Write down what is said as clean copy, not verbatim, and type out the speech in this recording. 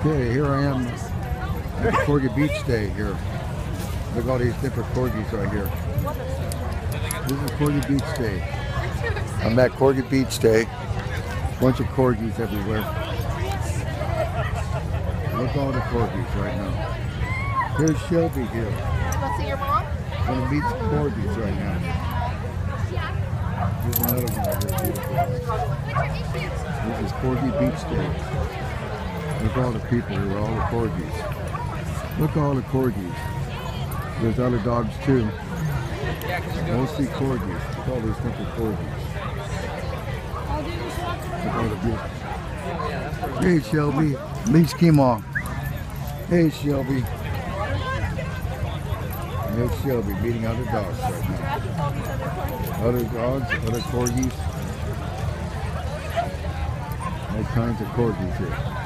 Okay, here I am at Corgi Beach Day here. Look at all these different corgis right here. This is Corgi Beach Day. I'm at Corgi Beach Day. Bunch of corgis everywhere. Look at all the corgis right now. Here's Shelby here. Go see your mom? Gonna meet some corgis right now. Here's another one right here, beautiful. This is Corgi Beach Day. Look at all the people here, all the corgis. Look at all the corgis. There's other dogs too. Mostly corgis. Look at all these different corgis. Look at all the beautiful. Hey Shelby. Leash came off. Hey Shelby. There's Shelby meeting other dogs right now. Other dogs, other corgis. All kinds of corgis here.